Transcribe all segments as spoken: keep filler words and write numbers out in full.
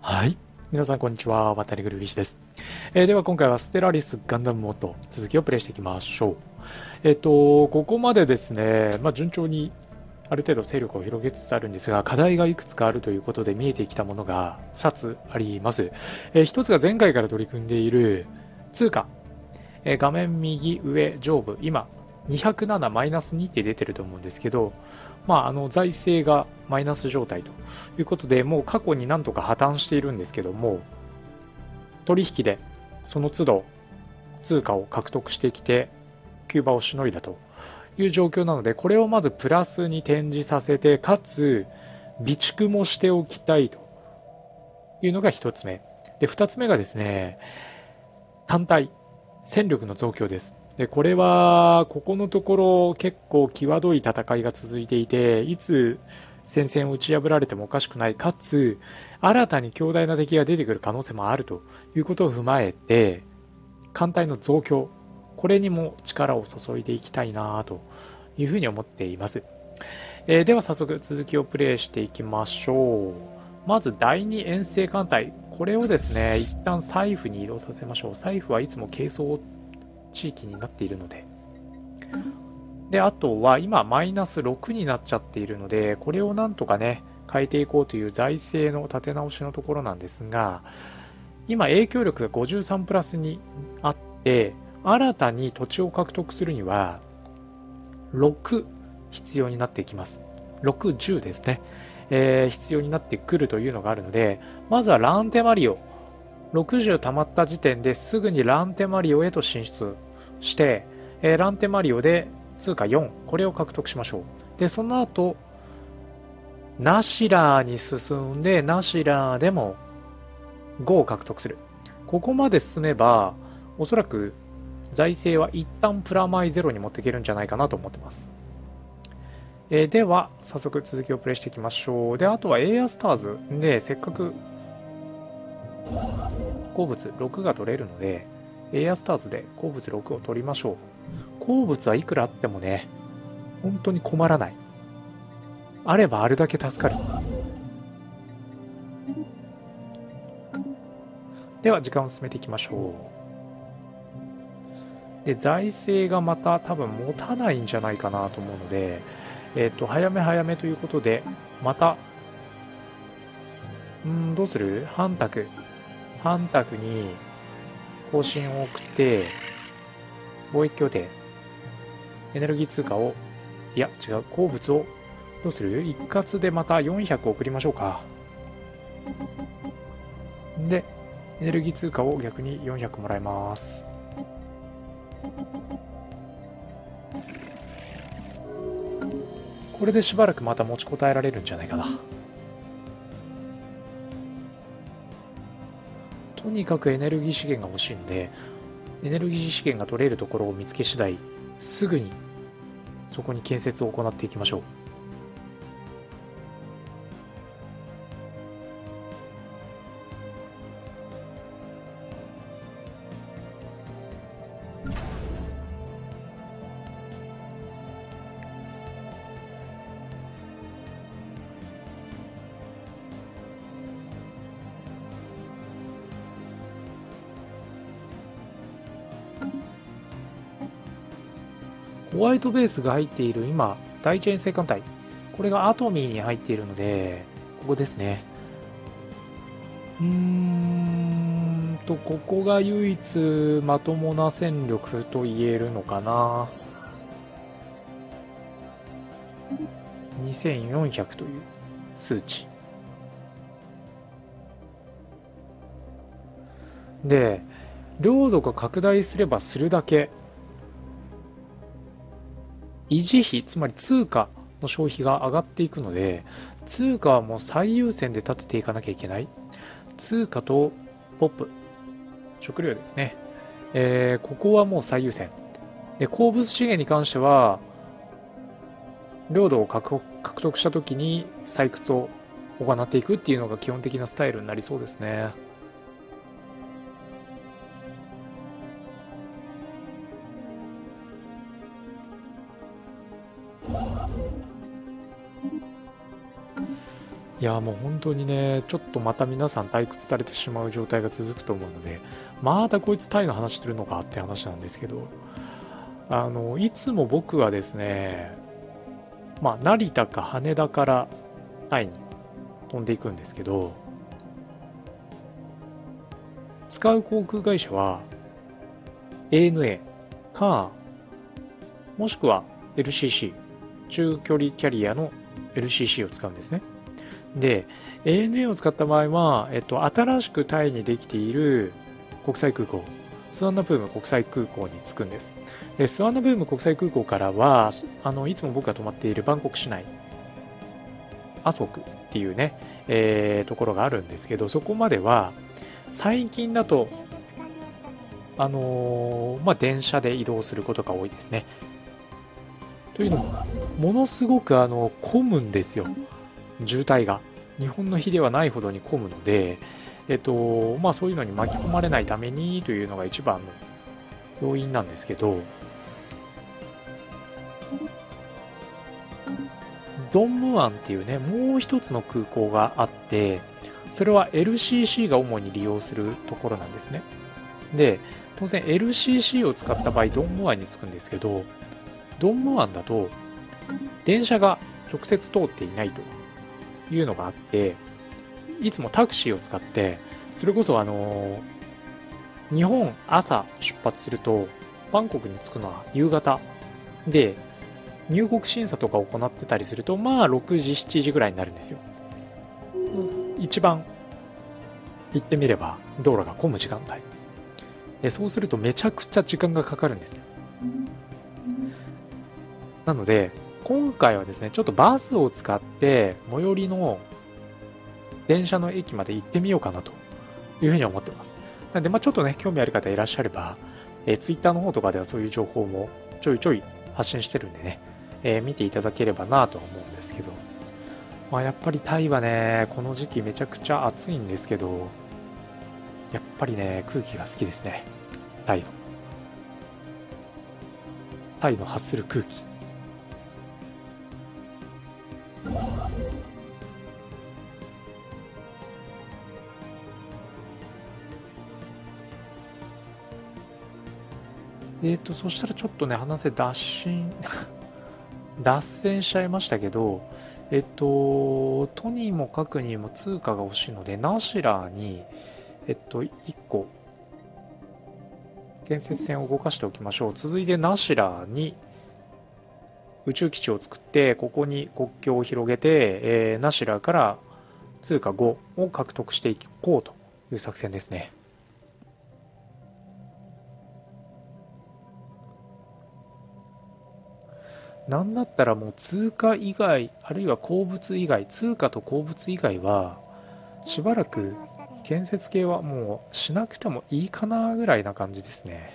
はい。皆さん、こんにちは。渡りぐるビシです。えーでは、今回はステラリスガンダムモード、続きをプレイしていきましょう。えっ、と、ここまでですね、まあ、順調にある程度勢力を広げつつあるんですが、課題がいくつかあるということで見えてきたものがふたつあります。えー、ひとつが前回から取り組んでいる通貨。えー画面右上上部、今、にひゃくななマイナスにって出てると思うんですけど、まあ、あの財政がマイナス状態ということで、もう過去になんとか破綻しているんですけども、取引でその都度通貨を獲得してきて、キューバをしのいだという状況なので、これをまずプラスに転じさせて、かつ備蓄もしておきたいというのがひとつめ。で、ふたつめがですね、単体、戦力の増強です。で、これは、ここのところ結構際どい戦いが続いていて、いつ戦線を打ち破られてもおかしくない、かつ、新たに強大な敵が出てくる可能性もあるということを踏まえて、艦隊の増強、これにも力を注いでいきたいなというふうに思っています。えーでは早速続きをプレイしていきましょう。まずだいに遠征艦隊。これをですね、一旦財布に移動させましょう。財布はいつも軽装地域になっているので。で、あとは今マイナスろくになっちゃっているので、これをなんとかね、変えていこうという財政の立て直しのところなんですが、今影響力がごじゅうさんプラスにあって、新たに土地を獲得するにはろく必要になってきます。ろく、じゅうですね、えー必要になってくるというのがあるので、まずはランテマリオ、ろくじゅう溜まった時点ですぐにランテマリオへと進出して、えーランテマリオで通貨よん、これを獲得しましょう。で、その後、ナシラーに進んで、ナシラーでもごを獲得する。ここまで進めば、おそらく財政は一旦プラマイゼロに持っていけるんじゃないかなと思ってます。えーでは、早速続きをプレイしていきましょう。で、あとはエイアスターズで、せっかく鉱物ろくが取れるので、エイアスターズで鉱物ろくを取りましょう。鉱物はいくらあってもね、本当に困らない。あればあるだけ助かる。では、時間を進めていきましょう。で、財政がまた多分持たないんじゃないかなと思うので、えっ、と、早め早めということで、また、うーん、どうする反卓。反卓に更新を送って、貿易協定、エネルギー通貨を、いや、違う、鉱物を、どうする一括でまたよんひゃく送りましょうか。で、エネルギー通貨を逆によんひゃくもらいます。これでしばらくまた持ちこたえられるんじゃないかな。とにかくエネルギー資源が欲しいんで、エネルギー資源が取れるところを見つけ次第、すぐにそこに建設を行っていきましょう。ホワイトベースが入っている今、第一遠征艦隊。これがアトミーに入っているので、ここですね。うーんと、ここが唯一まともな戦力と言えるのかな。にせんよんひゃくという数値。で、領土が拡大すればするだけ、維持費、つまり通貨の消費が上がっていくので、通貨はもう最優先で立てていかなきゃいけない。通貨とポップ、食料ですね。えーここはもう最優先。で、鉱物資源に関しては、領土を獲獲得した時に採掘を行っていくっていうのが基本的なスタイルになりそうですね。 いやもう本当にね、ちょっとまた皆さん退屈されてしまう状態が続くと思うので、またこいつタイの話するのかって話なんですけど、あのいつも僕はですね、まあ、成田か羽田からタイに飛んでいくんですけど、使う航空会社は エーエヌエー か、もしくは エルシーシー、中距離キャリアの エルシーシー を使うんですね。で、エーエヌエー を使った場合は、えっと、新しくタイにできている国際空港、スワンナプーム国際空港に着くんです。で、スワンナプーム国際空港からは、あのいつも僕が泊まっているバンコク市内、アソクっていうね、えー、ところがあるんですけど、そこまでは、最近だと、あのーまあ、電車で移動することが多いですね。というのも、ものすごくあの混むんですよ、渋滞が。日本の日ではないほどに混むので、えっと、まあそういうのに巻き込まれないためにというのが一番の要因なんですけど、ドンムアンっていうね、もう一つの空港があって、それは エルシーシー が主に利用するところなんですね。で、当然 エルシーシー を使った場合、ドンムアンに着くんですけど、ドンムアンだと、電車が直接通っていないというのがあって、いつもタクシーを使って、それこそあのー、日本朝出発すると、バンコクに着くのは夕方で、入国審査とか行ってたりすると、まあろくじ、しちじぐらいになるんですよ。一番行ってみれば道路が混む時間帯。でそうするとめちゃくちゃ時間がかかるんですね。なので、今回はですね、ちょっとバスを使って最寄りの電車の駅まで行ってみようかなというふうに思ってます。なので、まあちょっとね、興味ある方いらっしゃれば、えー、ツイッターの方とかではそういう情報もちょいちょい発信してるんでね、えー見ていただければなとは思うんですけど、まあやっぱりタイはね、この時期めちゃくちゃ暑いんですけど、やっぱりね、空気が好きですね。タイの。タイの発する空気。えーと、そしたらちょっとね、話せ脱線、脱線しちゃいましたけど、えっと、とにもかくにも通貨が欲しいので、ナシラーに、えっと、いっこ、建設船を動かしておきましょう。続いてナシラーに宇宙基地を作って、ここに国境を広げて、えーナシラーから通貨ごを獲得していこうという作戦ですね。なんだったらもう通貨以外、あるいは鉱物以外、通貨と鉱物以外は、しばらく建設系はもうしなくてもいいかなぐらいな感じですね。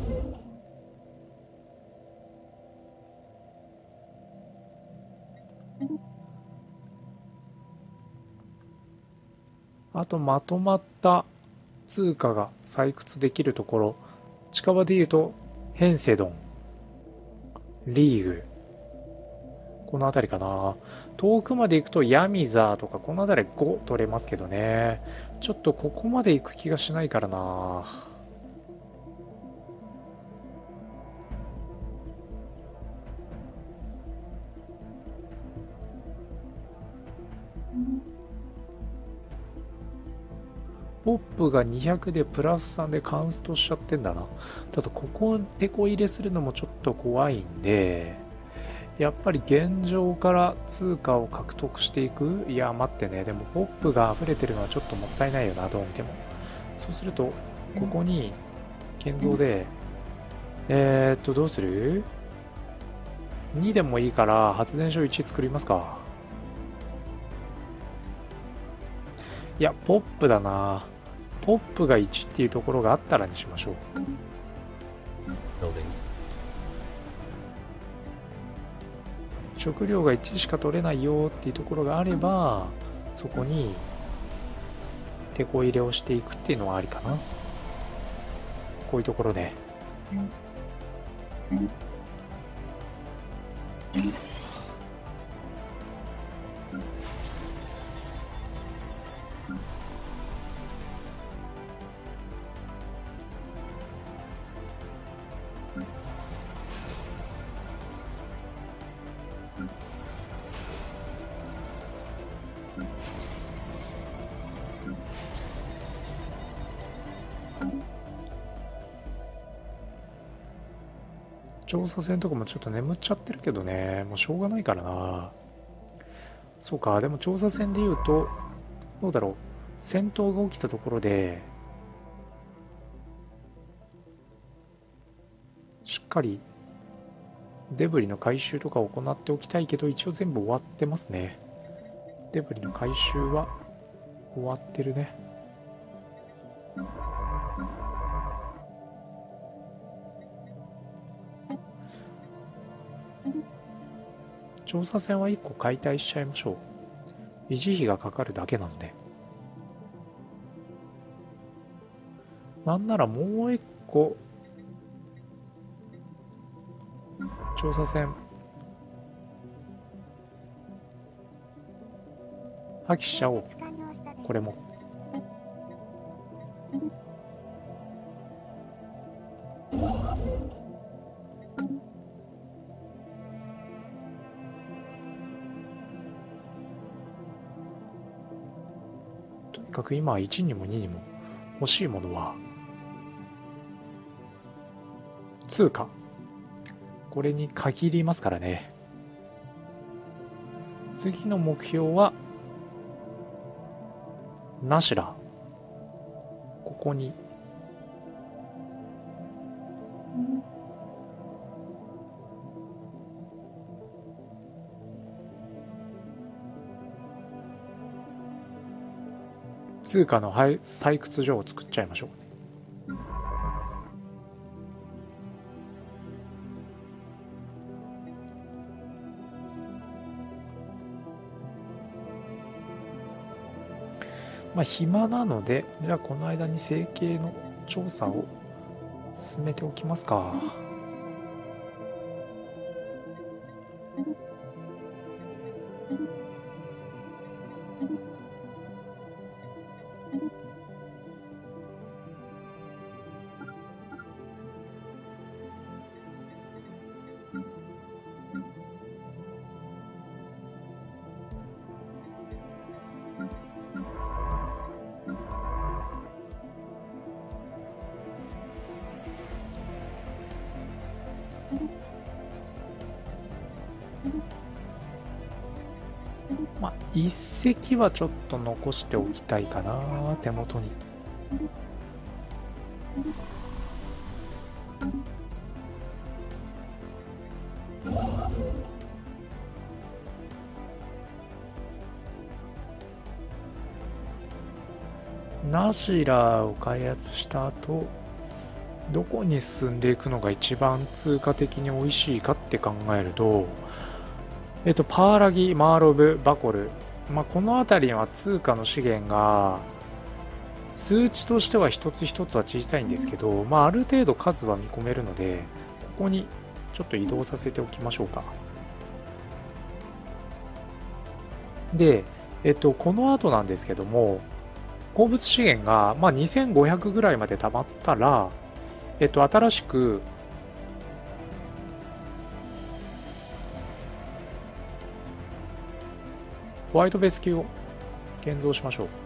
あとまとまった通貨が採掘できるところ、近場で言うとヘンセドン、リーグ、この辺りかな。遠くまで行くとヤミザーとかこの辺りご取れますけどね。ちょっとここまで行く気がしないからな。ポップがにひゃくでプラスさんでカンストしちゃってんだな。ただここテこ入れするのもちょっと怖いんで、やっぱり現状から通貨を獲得していく。いや待ってね、でもポップが溢れてるのはちょっともったいないよな、どう見ても。そうするとここに建造で、えーっとどうする？ に でもいいから発電所いち作りますか。いやポップだな。ポップがいちっていうところがあったらにしましょう。食料がいちしか取れないよっていうところがあれば、そこにテこ入れをしていくっていうのはありかな。こういうところで。 調査船とかもちょっと眠っちゃってるけどね、もうしょうがないからな。そうか、でも調査船で言うと、どうだろう、戦闘が起きたところで、しっかりデブリの回収とかを行っておきたいけど、一応全部終わってますね。デブリの回収は終わってるね。調査船はいっこ解体しちゃいましょう。維持費がかかるだけなので。なんならもういっこ調査船破棄しちゃおう。これもとにかく今いちにもににも欲しいものは通貨、これに限りますからね。次の目標はナシラ、ここに通貨の採掘所を作っちゃいましょうね。まあ暇なので、じゃあこの間に整形の調査を進めておきますか。まあ一隻はちょっと残しておきたいかな、手元に。ナシラを開発した後、どこに進んでいくのが一番通貨的に美味しいかって考えると、えっと、パーラギ、マーロブ、バコル、まあ、この辺りは通貨の資源が数値としては一つ一つは小さいんですけど、まあ、ある程度数は見込めるので、ここにちょっと移動させておきましょうか。で、えっと、この後なんですけども、鉱物資源が、まあ、にせんごひゃくぐらいまで溜まったら、えっと、新しくホワイトベース級を建造しましょう。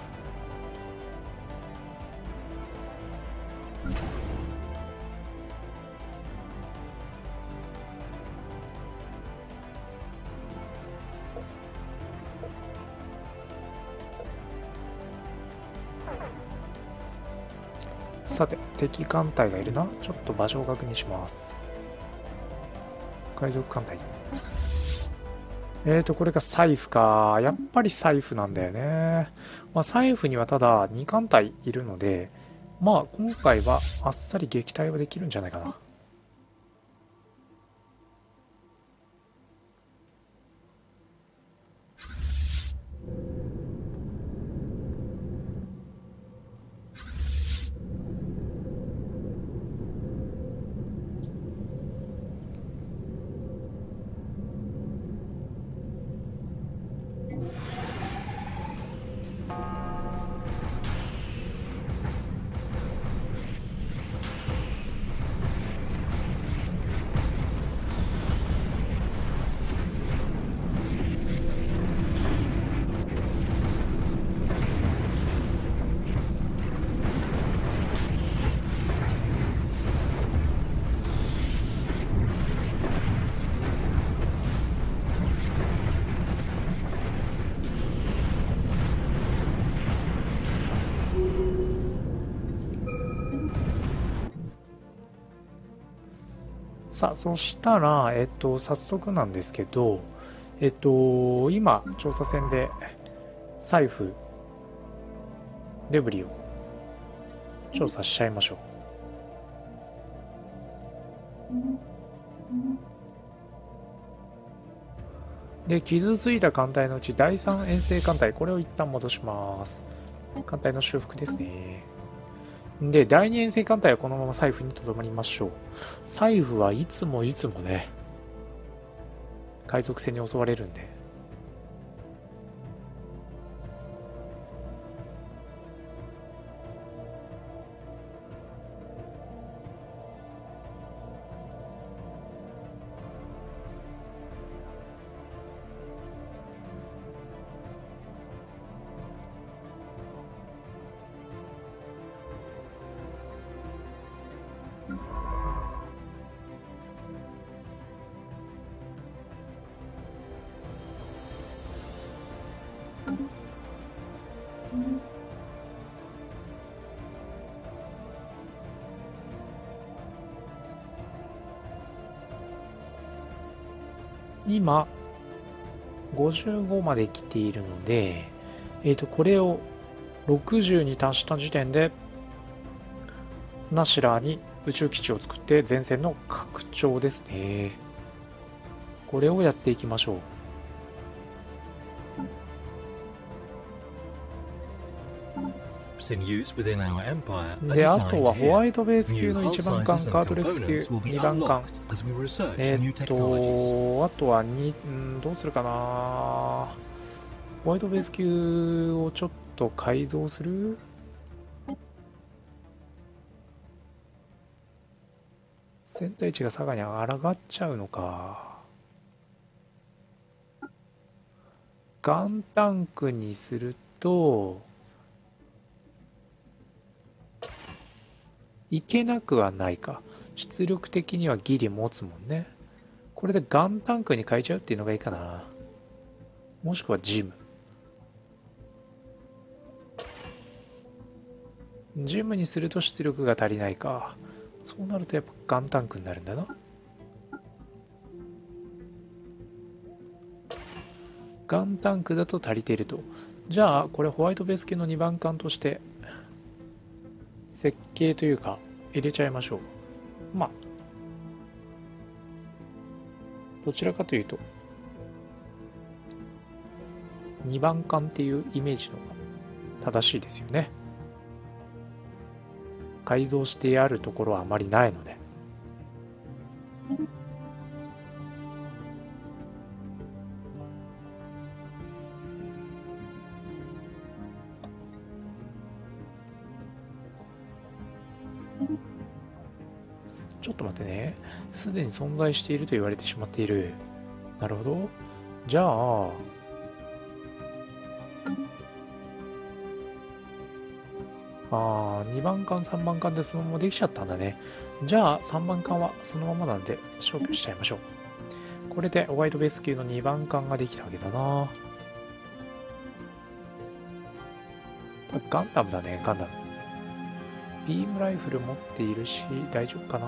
さて、敵艦隊がいるな。ちょっと場所を確認します。海賊艦隊。えーと、これが財布か。やっぱり財布なんだよね。まあ、財布にはただに艦隊いるので、まあ、今回はあっさり撃退はできるんじゃないかな。 さあ、そしたら、えっと、早速なんですけど、えっと、今、調査船で、財布、デブリを調査しちゃいましょう。で、傷ついた艦隊のうちだいさん遠征艦隊、これを一旦戻します。艦隊の修復ですね。で、だいに遠征艦隊はこのまま財布にとどまりましょう。財布はいつもいつもね、海賊船に襲われるんで。今、ごじゅうごまで来ているので、えっと、これをろくじゅうに達した時点で、ナシラーに宇宙基地を作って前線の拡張ですね。これをやっていきましょう。で、あとはホワイトベース級のいちばん艦、カートレックス級にばん艦。えーっと、あとはに、んどうするかな。ホワイトベース級をちょっと改造する？戦隊値が佐賀に上がっちゃうのか。ガンタンクにすると、いけなくはないか。出力的にはギリ持つもんね。これでガンタンクに変えちゃうっていうのがいいかな。もしくはジム。ジムにすると出力が足りないか。そうなるとやっぱガンタンクになるんだな。ガンタンクだと足りていると。じゃあこれホワイトベース級のにばん艦として設計というか入れちゃいましょう。まあどちらかというとにばん艦っていうイメージの方が正しいですよね。改造してあるところはあまりないので。ちょっと待ってね。すでに存在していると言われてしまっている。なるほど。じゃあ、あーにばん艦さんばん艦でそのままできちゃったんだね。じゃあさんばん艦はそのままなんで消去しちゃいましょう。これでホワイトベース級のにばん艦ができたわけだな。ガンダムだね、ガンダム。ビームライフル持っているし大丈夫かな。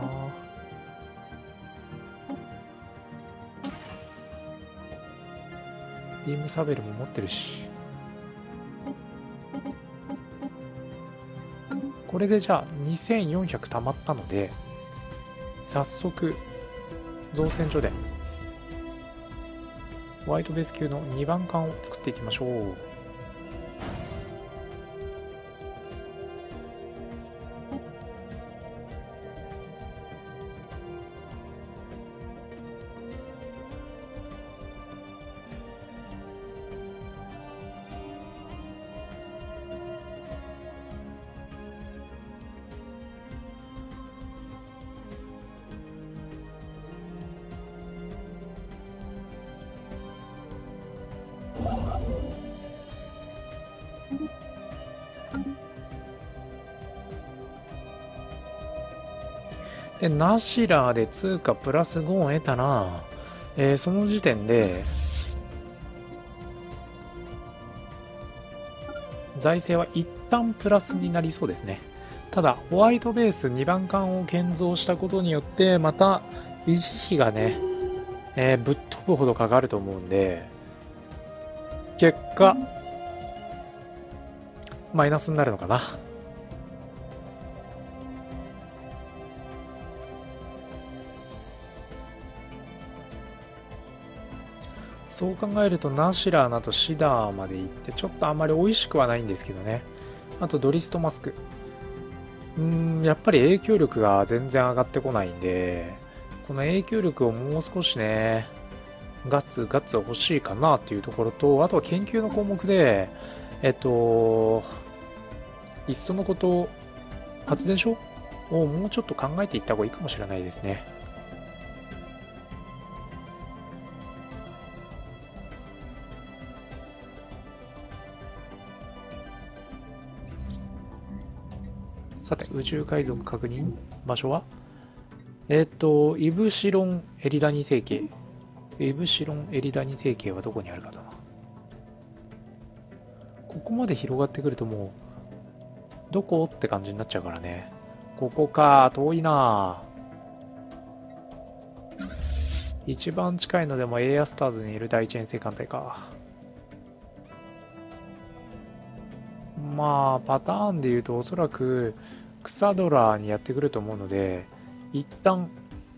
ビームサベルも持ってるし。これでじゃあにせんよんひゃく溜まったので、早速造船所でホワイトベース級のにばん艦を作っていきましょう。で、ナシラーで通貨プラスごを得たら、えー、その時点で、財政は一旦プラスになりそうですね。ただ、ホワイトベースにばん艦を建造したことによって、また維持費がね、えーぶっ飛ぶほどかかると思うんで、結果、マイナスになるのかな。そう考えるとナシラーナとシダーまで行ってちょっとあんまり美味しくはないんですけどね。あとドリストマスク、うーんやっぱり影響力が全然上がってこないんで、この影響力をもう少しね、ガッツガッツ欲しいかなっていうところと、あとは研究の項目でえっといっそのこと発電所をもうちょっと考えていった方がいいかもしれないですね。さて、宇宙海賊確認場所はえっ、と、イブシロン・エリダニ星系。イブシロン・エリダニ星系はどこにあるかだな。ここまで広がってくるともう、どこって感じになっちゃうからね。ここか、遠いな。一番近いのでもエイアスターズにいる第一遠征艦隊か。まあ、パターンで言うとおそらくクサドラーにやってくると思うので、一旦、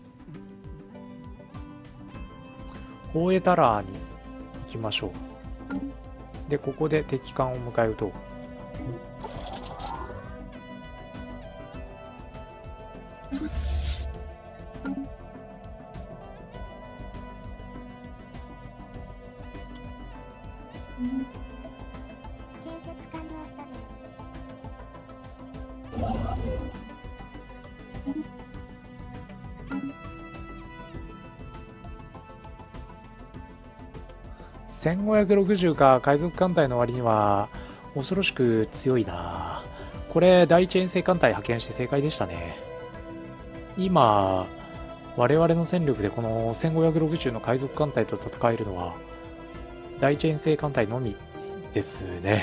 ホーエタラーに行きましょう。で、ここで敵艦を迎え撃とう。 建設完了したです。 せんごひゃくろくじゅうか。海賊艦隊の割には恐ろしく強いな。これ第一遠征艦隊派遣して正解でしたね。今我々の戦力でこのせんごひゃくろくじゅうの海賊艦隊と戦えるのは第一遠征艦隊のみですね。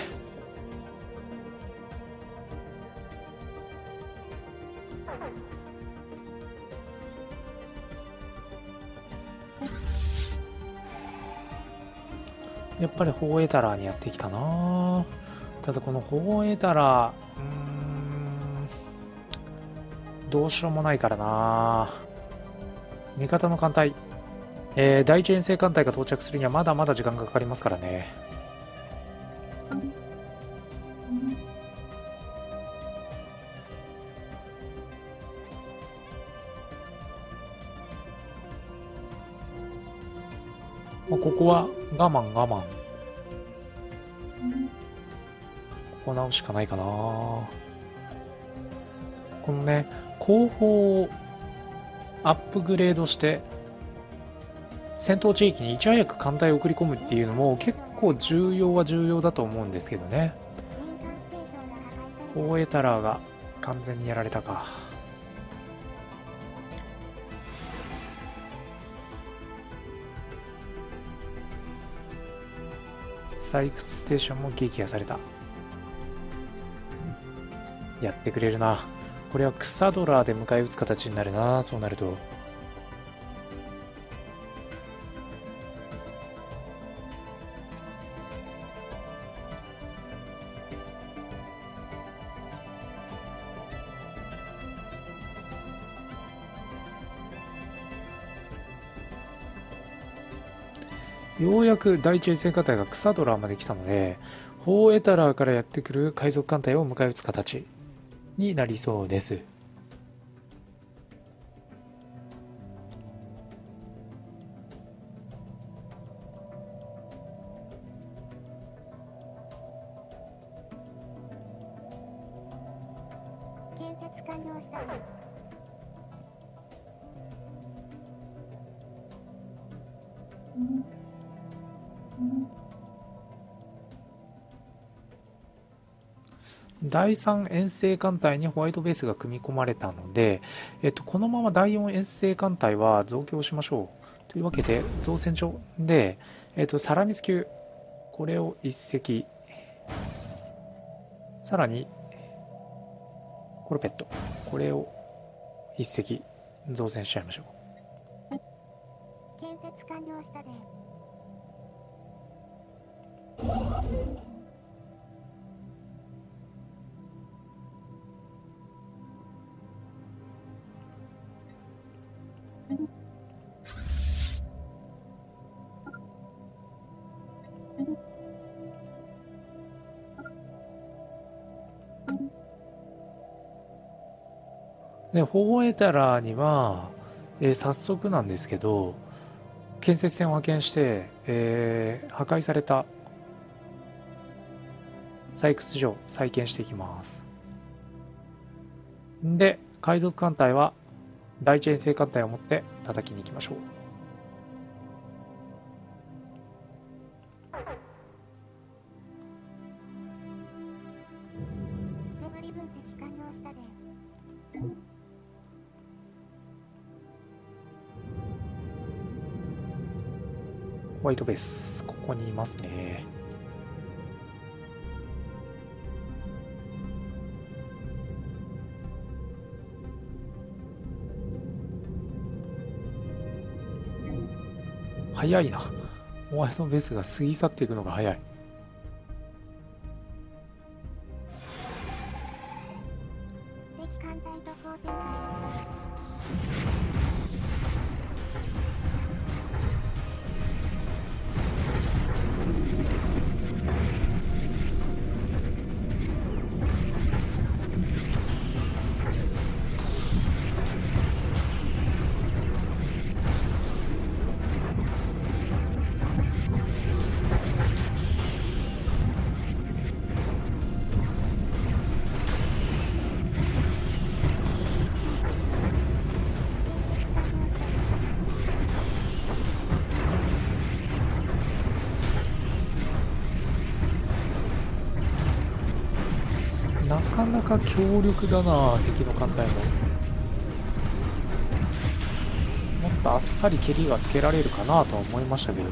やっぱりホーエタラーにやってきたな。ただこのホーエタラー、うーん、どうしようもないからな。味方の艦隊、えー、第一遠征艦隊が到着するにはまだまだ時間がかかりますからね。まあ、ここは我慢我慢。ここ直すしかないかな。このね、後方をアップグレードして戦闘地域にいち早く艦隊を送り込むっていうのも結構重要は重要だと思うんですけどね。 民間ステーションが破壊されていホーエタラーが完全にやられたか。採掘ステーションも撃破された。やってくれるな。これはクサドラーで迎え撃つ形になるな。そうなるとようやく第一遠征艦隊がクサドラーまで来たので、ホーエタラーからやってくる海賊艦隊を迎え撃つ形になりそうです。 建設完了したです。 だいさん遠征艦隊にホワイトベースが組み込まれたので、えっと、このままだいよん遠征艦隊は増強しましょう。というわけで、造船所で、えっと、サラミス級、これをいっ隻、さらに、コルペット、これをいっ隻増船しちゃいましょう。 建設完了したで。 で、ホーエタラーには、えー早速なんですけど、建設船を派遣して、えー破壊された採掘場を再建していきます。で、海賊艦隊は第一遠征艦隊を持って叩きに行きましょう。 デブリ分析完了したで。 ホワイトベース、ここにいますね。早いな。ホワイトベースが過ぎ去っていくのが早い。 敵艦隊と交戦開始したで。建設完了したで。 なかなか強力だな、敵の艦隊も。もっとあっさり蹴りがつけられるかなとは思いましたけど。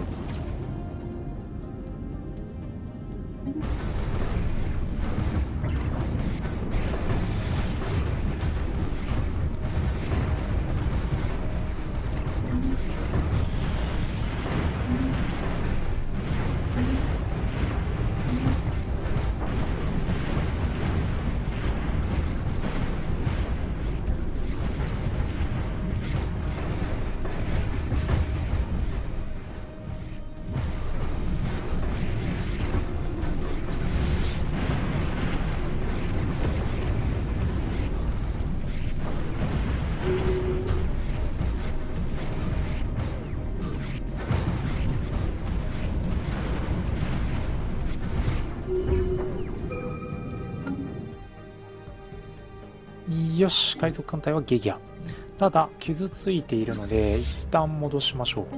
よし、海賊艦隊はゲギア。ただ、傷ついているので、一旦戻しましょう。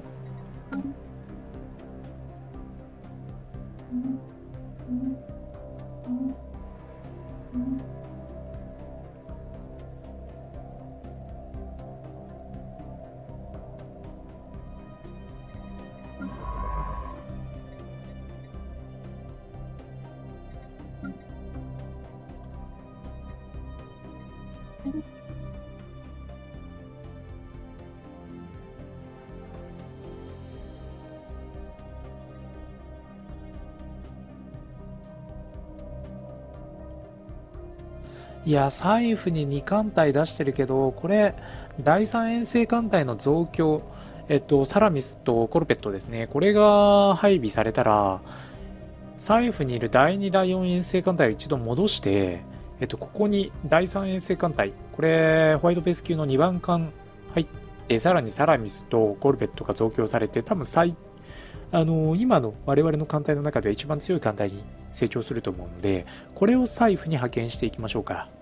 いや、財布にに艦隊出してるけど、これ、だいさん遠征艦隊の増強、えっと、サラミスとコルペットですね。これが配備されたら、財布にいるだいに、だいよん遠征艦隊を一度戻して、えっと、ここにだいさん遠征艦隊、これ、ホワイトベース級のにばん艦入って、さらにサラミスとコルペットが増強されて、多分最、あの今の我々の艦隊の中では一番強い艦隊に成長すると思うので、これを財布に派遣していきましょうか。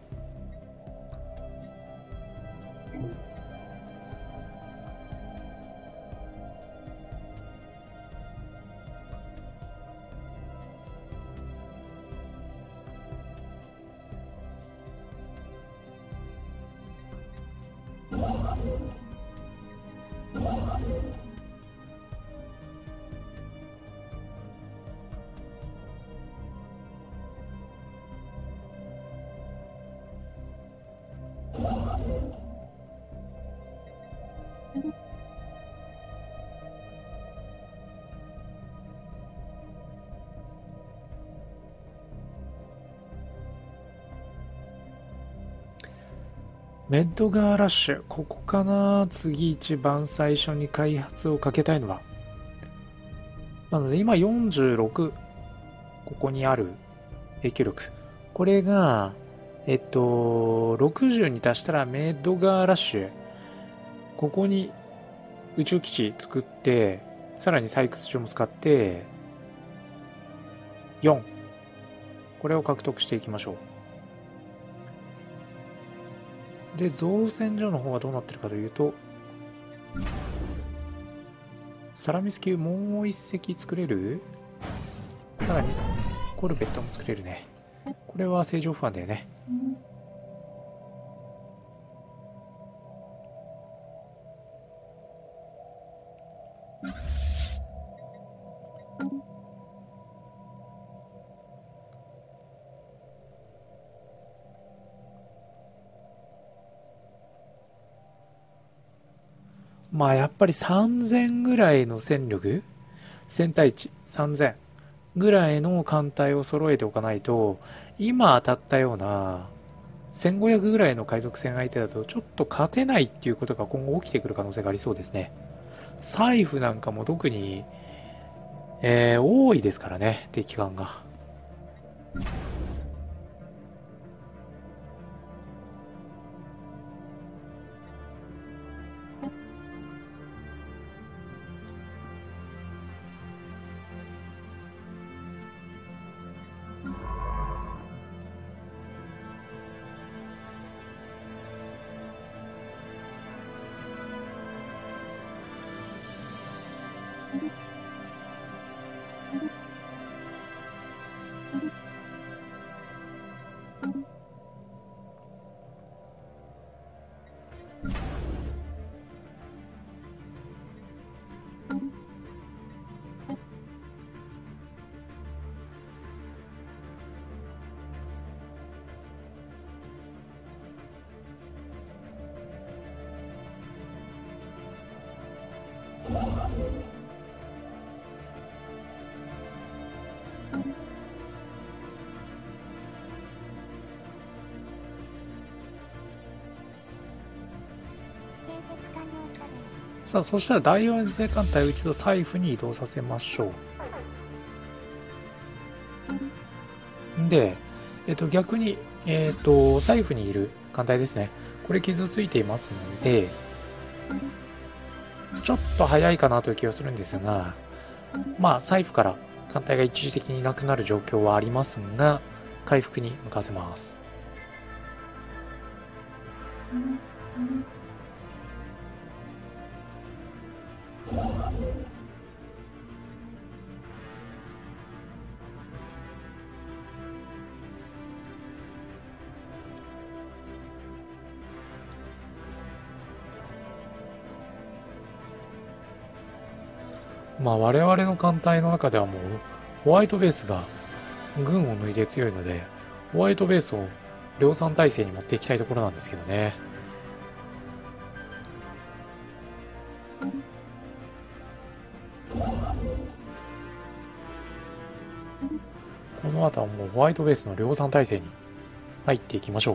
メッドガーラッシュ、ここかな。次一番最初に開発をかけたいのは。なので今よんじゅうろく、ここにある影響力。これが、えっと、ろくじゅうに達したらメッドガーラッシュ。ここに宇宙基地作って、さらに採掘場も使って、よん。これを獲得していきましょう。で、造船所の方はどうなってるかというと、サラミス級もう一隻作れる？さらに、コルベットも作れるね。これは正常不安だよね。まあやっぱりさんぜんぐらいの戦力、戦隊値さんぜんぐらいの艦隊を揃えておかないと、今当たったようなせんごひゃくぐらいの海賊船相手だとちょっと勝てないっていうことが今後起きてくる可能性がありそうですね。財布なんかも特に、えー、多いですからね、敵艦が。 建設完了したで。 さあ、そしたら第四次艦隊を一度財布に移動させましょう。で、えっと、逆に、えっと、財布にいる艦隊ですね。これ傷ついていますので、ちょっと早いかなという気がするんですが、まあ、財布から艦隊が一時的になくなる状況はありますが、回復に向かわせます。まあ我々の艦隊の中ではもうホワイトベースが群を抜いて強いので、ホワイトベースを量産体制に持っていきたいところなんですけどね。この後はもうホワイトベースの量産体制に入っていきましょう。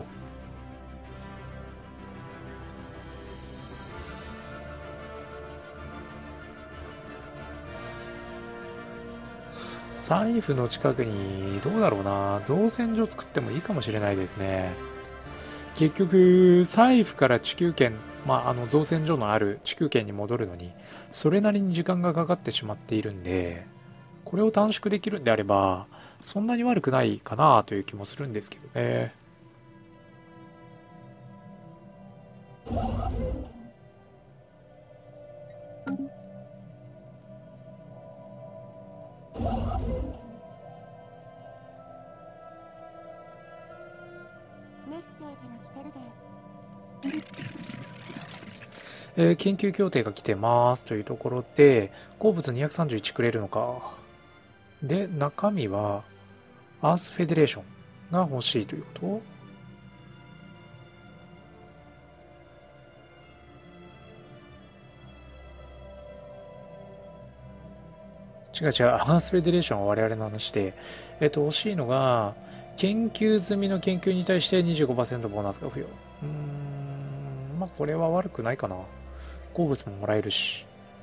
財布の近くにどうだろうな、造船所作ってもいいかもしれないですね。結局財布から地球圏、まあ、あの造船所のある地球圏に戻るのにそれなりに時間がかかってしまっているんで、これを短縮できるんであればそんなに悪くないかなという気もするんですけどね。 メッセージが来てるで。 えー研究協定が来てますというところで、鉱物にひゃくさんじゅういちくれるのか。で、中身は、アースフェデレーションが欲しいということ違う違う、アースフェデレーションは我々の話で、えっと、欲しいのが、研究済みの研究に対してにじゅうごパーセントボーナスが付与。うーん。 まあこれは悪くないかな。好物ももらえるし。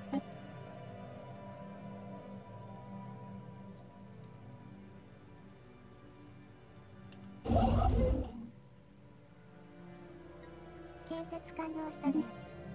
建設完了したね。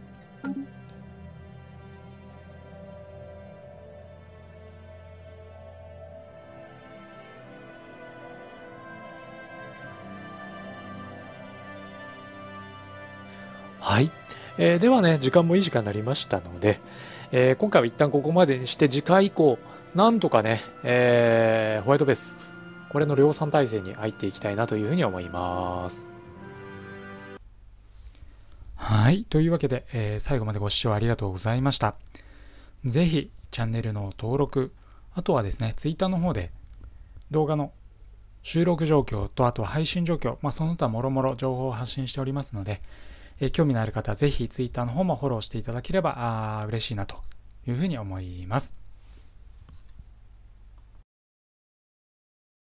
はい、えーではね、時間もいい時間になりましたので、えー今回は一旦ここまでにして、次回以降なんとかね、えーホワイトベースこれの量産体制に入っていきたいなというふうに思います。はい、というわけで、えー最後までご視聴ありがとうございました。ぜひチャンネルの登録、あとはですね、ツイッターの方で動画の収録状況と、あとは配信状況、まあ、その他もろもろ情報を発信しておりますので、えー興味のある方はぜひツイッターの方もフォローしていただければあ嬉しいなというふうに思います。